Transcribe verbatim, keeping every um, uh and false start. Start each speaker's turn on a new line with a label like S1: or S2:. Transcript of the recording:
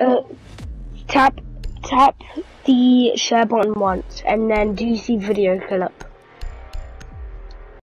S1: Uh, tap, tap the share button once, and then do you see video clip?